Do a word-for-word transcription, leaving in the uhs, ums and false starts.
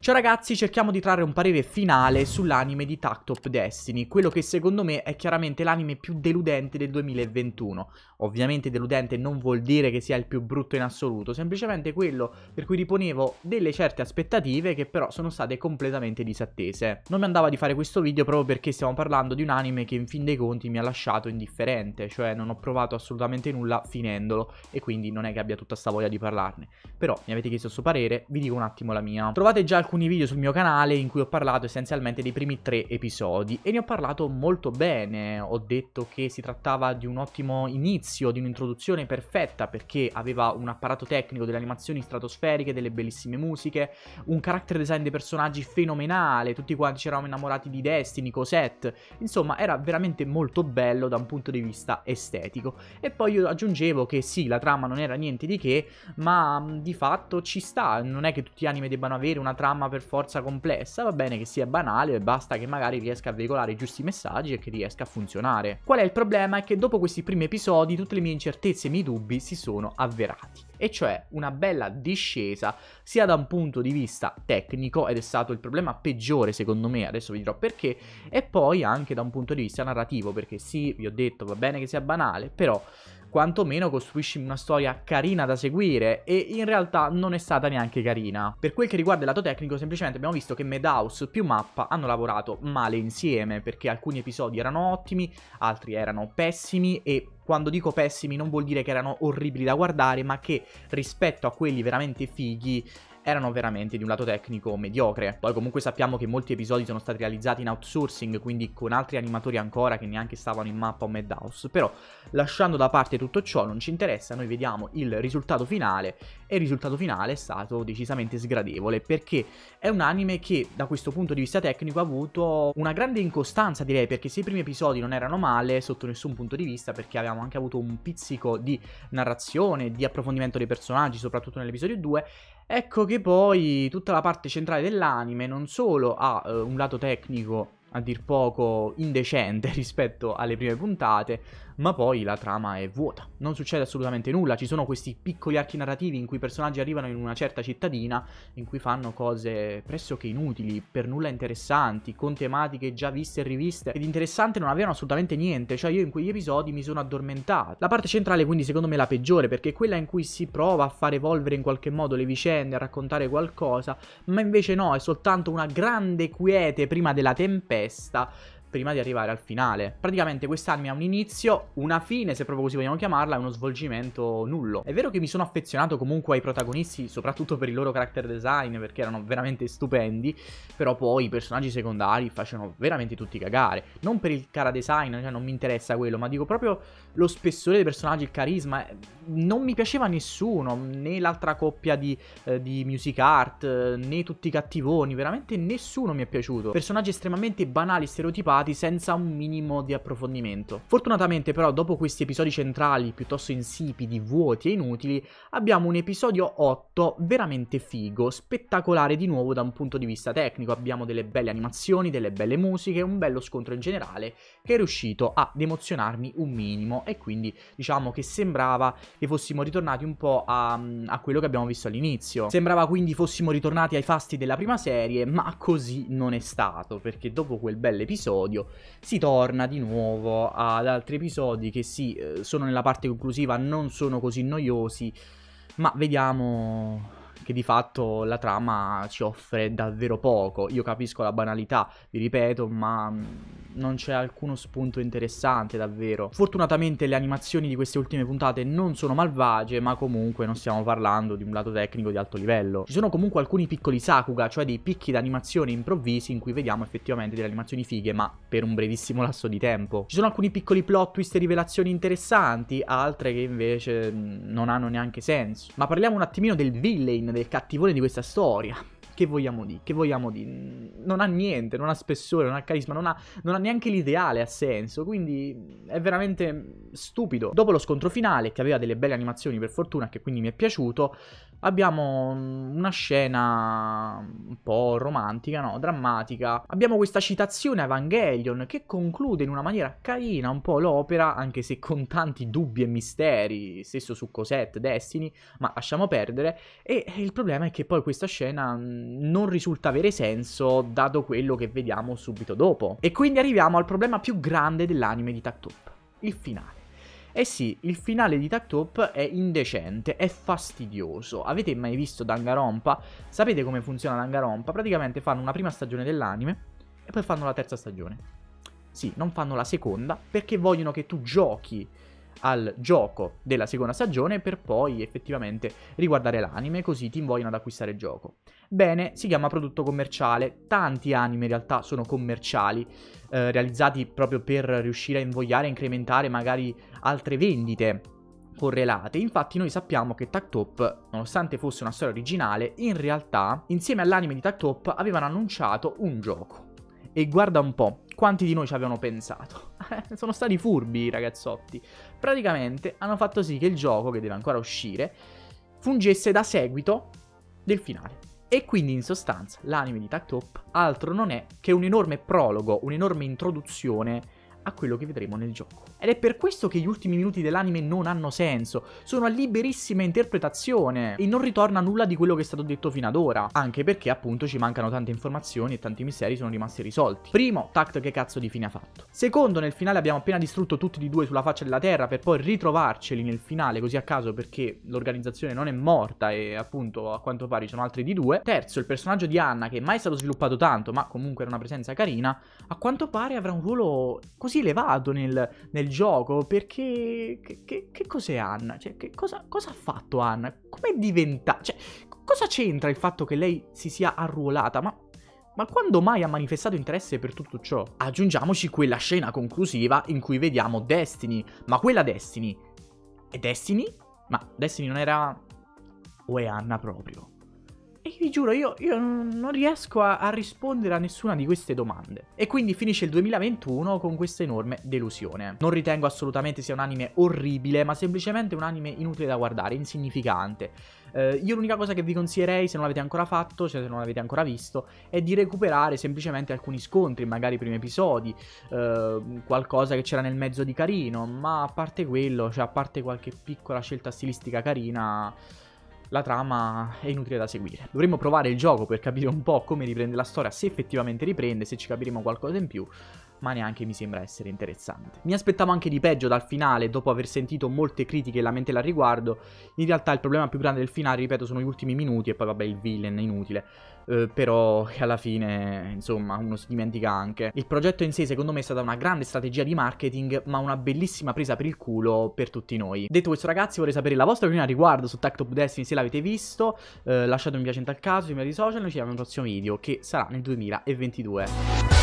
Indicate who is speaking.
Speaker 1: Ciao ragazzi, cerchiamo di trarre un parere finale sull'anime di Takt Op Destiny, quello che secondo me è chiaramente l'anime più deludente del duemilaventuno. Ovviamente deludente non vuol dire che sia il più brutto in assoluto, semplicemente quello per cui riponevo delle certe aspettative che però sono state completamente disattese. Non mi andava di fare questo video proprio perché stiamo parlando di un anime che in fin dei conti mi ha lasciato indifferente, cioè non ho provato assolutamente nulla finendolo e quindi non è che abbia tutta sta voglia di parlarne. Però mi avete chiesto il suo parere, vi dico un attimo la mia. Trovate già alcuni video sul mio canale in cui ho parlato essenzialmente dei primi tre episodi e ne ho parlato molto bene. Ho detto che si trattava di un ottimo inizio, di un'introduzione perfetta perché aveva un apparato tecnico, delle animazioni stratosferiche, delle bellissime musiche, un character design dei personaggi fenomenale, tutti quanti ci eravamo innamorati di Destiny, Cosette, insomma era veramente molto bello da un punto di vista estetico. E poi io aggiungevo che sì, la trama non era niente di che, ma mh, di fatto ci sta, non è che tutti gli anime debbano avere una trama per forza complessa, va bene che sia banale, basta che magari riesca a veicolare i giusti messaggi e che riesca a funzionare. Qual è il problema? È che dopo questi primi episodi tutte le mie incertezze e i miei dubbi si sono avverati, e cioè una bella discesa sia da un punto di vista tecnico, ed è stato il problema peggiore secondo me, adesso vi dirò perché, e poi anche da un punto di vista narrativo, perché sì, vi ho detto, va bene che sia banale, però quantomeno costruisci una storia carina da seguire, e in realtà non è stata neanche carina. Per quel che riguarda il lato tecnico, semplicemente abbiamo visto che Madhouse più Mappa hanno lavorato male insieme, perché alcuni episodi erano ottimi, altri erano pessimi, e quando dico pessimi non vuol dire che erano orribili da guardare, ma che rispetto a quelli veramente fighi erano veramente di un lato tecnico mediocre. Poi comunque sappiamo che molti episodi sono stati realizzati in outsourcing, quindi con altri animatori ancora che neanche stavano in Mappa o Madhouse. Però lasciando da parte tutto ciò, non ci interessa, noi vediamo il risultato finale, e il risultato finale è stato decisamente sgradevole, perché è un anime che da questo punto di vista tecnico ha avuto una grande incostanza, direi, perché se i primi episodi non erano male sotto nessun punto di vista, perché avevamo anche avuto un pizzico di narrazione, di approfondimento dei personaggi, soprattutto nell'episodio due, ecco che poi tutta la parte centrale dell'anime non solo ha eh, un lato tecnico a dir poco indecente rispetto alle prime puntate, ma poi la trama è vuota, non succede assolutamente nulla. Ci sono questi piccoli archi narrativi in cui i personaggi arrivano in una certa cittadina, in cui fanno cose pressoché inutili, per nulla interessanti, con tematiche già viste e riviste, ed interessante non avevano assolutamente niente, cioè io in quegli episodi mi sono addormentato. La parte centrale quindi secondo me è la peggiore, perché è quella in cui si prova a far evolvere in qualche modo le vicende, a raccontare qualcosa, ma invece no, è soltanto una grande quiete prima della tempesta, prima di arrivare al finale. Praticamente quest'anime ha un inizio, una fine, se proprio così vogliamo chiamarla, e uno svolgimento nullo. È vero che mi sono affezionato comunque ai protagonisti, soprattutto per il loro character design, perché erano veramente stupendi, però poi i personaggi secondari facevano veramente tutti cagare. Non per il cara design, cioè non mi interessa quello, ma dico proprio lo spessore dei personaggi, il carisma. Non mi piaceva nessuno, né l'altra coppia di, eh, di music art, né tutti i cattivoni, veramente nessuno mi è piaciuto. Personaggi estremamente banali, stereotipati, senza un minimo di approfondimento. Fortunatamente però dopo questi episodi centrali piuttosto insipidi, vuoti e inutili, abbiamo un episodio otto veramente figo, spettacolare di nuovo da un punto di vista tecnico. Abbiamo delle belle animazioni, delle belle musiche, un bello scontro in generale che è riuscito ad emozionarmi un minimo, e quindi diciamo che sembrava che fossimo ritornati un po' a, a quello che abbiamo visto all'inizio. Sembrava quindi fossimo ritornati ai fasti della prima serie, ma così non è stato, perché dopo quel bell'episodio si torna di nuovo ad altri episodi che sì, eh, sono nella parte conclusiva, non sono così noiosi, ma vediamo che di fatto la trama ci offre davvero poco. Io capisco la banalità, vi ripeto, ma non c'è alcuno spunto interessante davvero. Fortunatamente le animazioni di queste ultime puntate non sono malvagie, ma comunque non stiamo parlando di un lato tecnico di alto livello. Ci sono comunque alcuni piccoli sakuga, cioè dei picchi d'animazione improvvisi in cui vediamo effettivamente delle animazioni fighe, ma per un brevissimo lasso di tempo. Ci sono alcuni piccoli plot twist e rivelazioni interessanti, altre che invece non hanno neanche senso. Ma parliamo un attimino del villain, del cattivone di questa storia. Che vogliamo dire? Che vogliamo dire? Non ha niente, non ha spessore, non ha carisma, non ha, non ha neanche l'ideale, ha senso, quindi è veramente stupido. Dopo lo scontro finale, che aveva delle belle animazioni per fortuna, che quindi mi è piaciuto, abbiamo una scena un po' romantica, no? Drammatica. Abbiamo questa citazione a Evangelion che conclude in una maniera carina un po' l'opera, anche se con tanti dubbi e misteri, stesso su Cosette, Destiny, ma lasciamo perdere. E il problema è che poi questa scena non risulta avere senso dato quello che vediamo subito dopo. E quindi arriviamo al problema più grande dell'anime di Tacktop, il finale. Eh sì, il finale di Tacktop è indecente, è fastidioso. Avete mai visto Danganronpa? Sapete come funziona Danganronpa? Praticamente fanno una prima stagione dell'anime e poi fanno la terza stagione. Sì, non fanno la seconda perché vogliono che tu giochi al gioco della seconda stagione per poi effettivamente riguardare l'anime, così ti invogliano ad acquistare il gioco. Bene, si chiama prodotto commerciale. Tanti anime in realtà sono commerciali, eh, realizzati proprio per riuscire a invogliare e incrementare magari altre vendite correlate. Infatti noi sappiamo che Tacktop, nonostante fosse una storia originale, in realtà insieme all'anime di Tacktop avevano annunciato un gioco. E guarda un po', quanti di noi ci avevano pensato? Sono stati furbi i ragazzotti. Praticamente hanno fatto sì che il gioco, che deve ancora uscire, fungesse da seguito del finale. E quindi in sostanza l'anime di Tacktop altro non è che un enorme prologo, un'enorme introduzione a quello che vedremo nel gioco. Ed è per questo che gli ultimi minuti dell'anime non hanno senso, sono a liberissima interpretazione e non ritorna nulla di quello che è stato detto fino ad ora, anche perché appunto ci mancano tante informazioni e tanti misteri sono rimasti risolti. Primo, Tact che cazzo di fine ha fatto. Secondo, nel finale abbiamo appena distrutto tutti e due sulla faccia della terra per poi ritrovarceli nel finale così a caso perché l'organizzazione non è morta e appunto a quanto pare ci sono altri di due. Terzo, il personaggio di Anna, che mai è stato sviluppato tanto ma comunque era una presenza carina, a quanto pare avrà un ruolo così elevato nel, nel gioco, perché che, che, che cos'è Anna? Cioè, che cosa, cosa ha fatto Anna? Come è diventata? Cioè, cosa c'entra il fatto che lei si sia arruolata? Ma, ma quando mai ha manifestato interesse per tutto ciò? Aggiungiamoci quella scena conclusiva in cui vediamo Destiny. Ma quella Destiny è Destiny? Ma Destiny non era... o è Anna proprio? E vi giuro, io, io non riesco a, a rispondere a nessuna di queste domande. E quindi finisce il duemilaventuno con questa enorme delusione. Non ritengo assolutamente sia un anime orribile, ma semplicemente un anime inutile da guardare, insignificante. Eh, io l'unica cosa che vi consiglierei, se non l'avete ancora fatto, cioè se non l'avete ancora visto, è di recuperare semplicemente alcuni scontri, magari i primi episodi, eh, qualcosa che c'era nel mezzo di carino, ma a parte quello, cioè a parte qualche piccola scelta stilistica carina... la trama è inutile da seguire. Dovremmo provare il gioco per capire un po' come riprende la storia, se effettivamente riprende, se ci capiremo qualcosa in più, ma neanche mi sembra essere interessante. Mi aspettavo anche di peggio dal finale, dopo aver sentito molte critiche e lamentele al riguardo. In realtà il problema più grande del finale, ripeto, sono gli ultimi minuti e poi vabbè il villain inutile. Uh, però alla fine, insomma, uno si dimentica anche. Il progetto in sé secondo me è stata una grande strategia di marketing, ma una bellissima presa per il culo per tutti noi. Detto questo ragazzi, vorrei sapere la vostra opinione a riguardo su Tacktop Destiny, se l'avete visto. uh, Lasciate un mi piace in tal caso, sui miei social, noi ci vediamo nel prossimo video che sarà nel duemilaventidue.